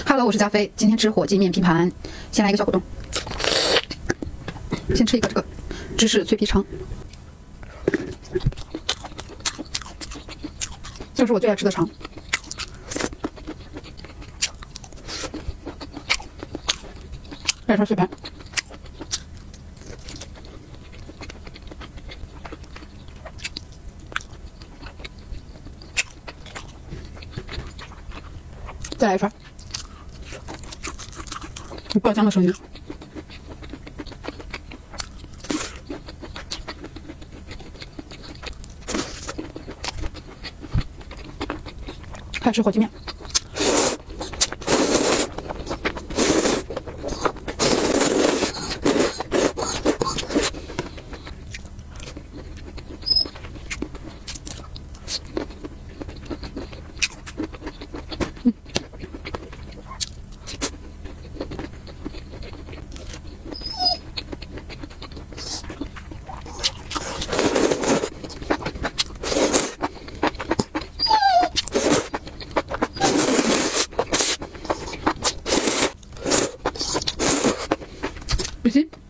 Hello， 我是加菲，今天吃火鸡面拼盘，先来一个小果冻，先吃一个这个芝士脆皮肠，这是我最爱吃的肠。再吃碎盘，再来一串。爆浆的声音，开始吃火鸡面。不行。